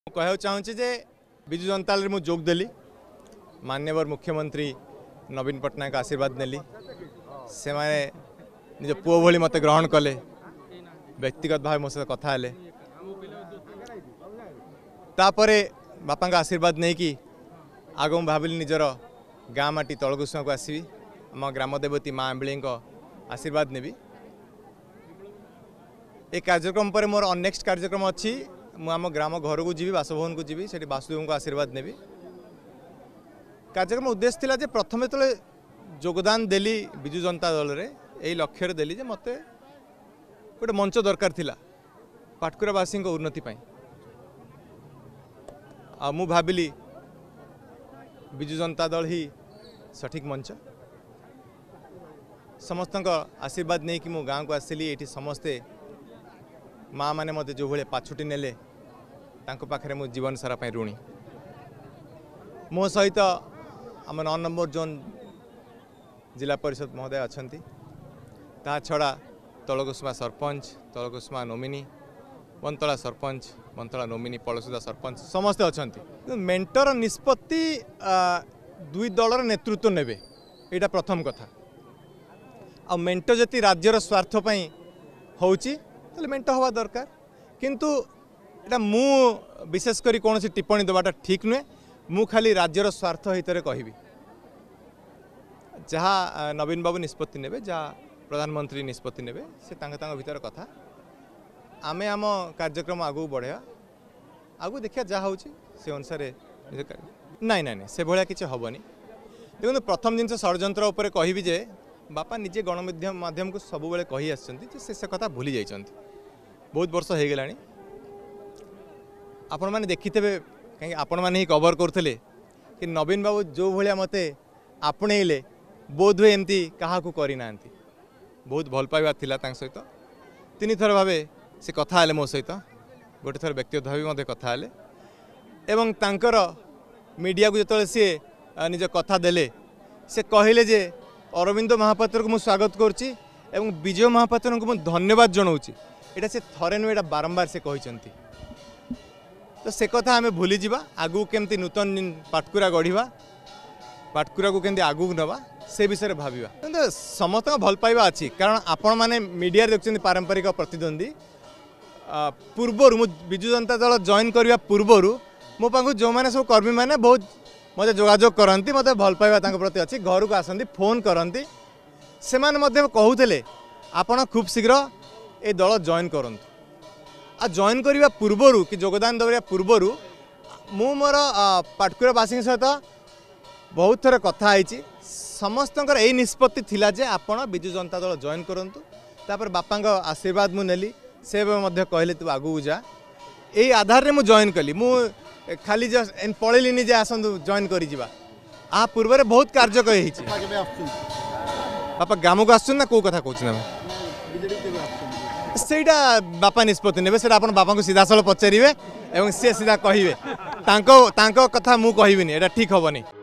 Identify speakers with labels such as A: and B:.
A: कह चाहूँगी जे विजु जनता दल में जोग देली माननीय मुख्यमंत्री नवीन पट्टनायक आशीर्वाद नेली से माने निज पुओ भली मत ग्रहण कले व्यक्तिगत भाव मो सहित कथा हेले तापरे बापा आशीर्वाद नहीं कि आग मु भाविली निजर गाँ माटी तलकुसुमा को आसबि आम ग्राम देवती माँ आंबिली आशीर्वाद नेबी ए कार्यक्रम पर मोर नेक्स्ट कार्यक्रम अच्छी मुझे ग्राम घर को जी बासभवन को जी से वासुदेव को आशीर्वाद नेबी कार्यक्रम उद्देश्य थिला जे प्रथमे तले योगदान देली विजु जनता दल रे यही लक्ष्य देली जे मते गोटे मंच दरकार थिला पाटकुरावासी उन्नति पाई आ मु भाविली विजु जनता दल ही सठिक मंच समस्त आशीर्वाद नहीं कि मु गाँव को आसली ये समस्ते माँ मैंने मत जो भाई पाछुटी नेले तांको पाखरे मु जीवन सारा पाई ऋणी मो सहित आम 9 नंबर जोन जिला परिषद महोदय अच्छा ता छड़ा तलकुसुमा सरपंच तलकुसुमा नोमिनी बंतला सरपंच बंतला नोमिनी पलसुदा सरपंच समस्ते अच्छा मेंटर निष्पत्ति दुई दलर नेतृत्व नेबे यहाँ प्रथम कथा आ मेंटर जति राज्यर स्वार्थपाई होची तो मेंट हवा दरकार किंतु एटा मु विशेषकर कौन टिप्पणी देवाटा ठीक नुहे मु खाली राज्यर स्वार्थ हितर कहबी जहाँ नवीन बाबू निष्पत्ति नेबे जहाँ प्रधानमंत्री निष्पत्ति नेबे से भीतर कथा आमे आम कार्यक्रम आगू बढ़िया आगू देखिया जहाँ होची से अनुसार नाई नाई से भाया किसी हेनी देखो प्रथम जिन षड्यंत्र उपर कहबी जे बापा निजे गणमाध्यम माध्यम को सब बेले कही से कथा भूली जाइए बहुत वर्ष हो गलानी आपण मैंने देखिथे कहीं आपण मैंने ही कवर करते कि नवीन बाबू जो भाया मते आपणेले बोध हुए एमती क्या करना बहुत भल पाइबा थिला सहित 3 थर भावे से कथा हेले मो सहित गोटे थर व्यक्तिगत भाव कथा हेले एवं तांकर मीडिया को जो सी निज कथा देले से कहले जे अरविंद महापात्र को मुझे स्वागत करुच्ची एवं विजय महापात्र को मुझे धन्यवाद जनाऊँगी यहाँ से थरे नुहे यहाँ बारंबार से कहते तो से कथा आम भूली जावा आगू केमती नूतन पाटकुरा गढ़ा पाटकुरा को केमती आगू नवा से विषय भाविबा किंतु समस्त भल पाइबा अच्छी कारण आपण मैंने मीडिया देखते पारंपरिक प्रतिद्वंदी पूर्वर विजु जनता दल जॉइन करने पूर्वर मो पाखु जो मैंने सब कर्मी मैंने बहुत मत जोगाजोग करती मत भल पाइबा प्रति अच्छी घर को आसती फोन करती से कहते आपण खूब शीघ्र ए दल जॉइन करूँ आ जॉइन करने पूर्वर कि योगदान देवा पूर्वर मु मोर पाटकुरावासी सहित बहुत थर कथा समस्त यही निष्पत्ति थिला जे आपण विजु जनता दल जॉइन करूँ तापर बापा आशीर्वाद मु नेली से कहले तू आगू जा यही आधार रे मु जॉइन कली मु खाली जस्ट पड़ेलिनी जे आसतु जॉइन कर आ पूर्व बहुत कार्य कही बापा ग्राम को आसुन ना कौ कथा कहूँ सेटा बापा निष्पत्ति ने बापा को सीधा साल पचारे और सी सीधा कहे कथा मु कहबिनी एटा ठीक हेनी।